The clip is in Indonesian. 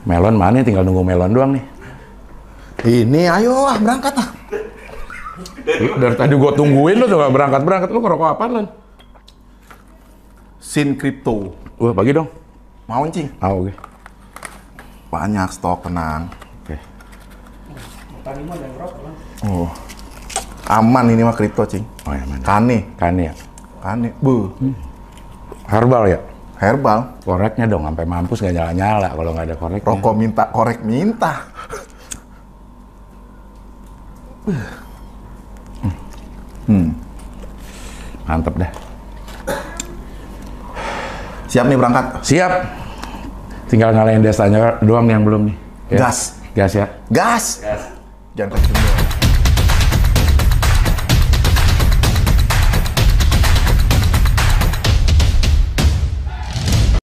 Melon mana? Tinggal nunggu melon doang nih. Ini ayo berangkat ah. Dari tadi gua tungguin lu tuh gak berangkat. Lu ngerokok apaan, Lan? Sin Crypto. Wah, bagi dong. Mau cing? Oke. Banyak stok, tenang. Oke. Oh. Aman ini mah kripto, cing. Oh ya, mana? Kane. Ya. Kane. Bu. Herbal ya? Herbal. Koreknya dong, sampai mampus nggak nyala-nyala kalau nggak ada koreknya. Rokok minta, korek minta. Mantep dah. Siap nih berangkat? Siap. Tinggal ngalahin desanya doang yang belum nih. Ya? Gas. Gas ya? Gas. Jangan kenceng.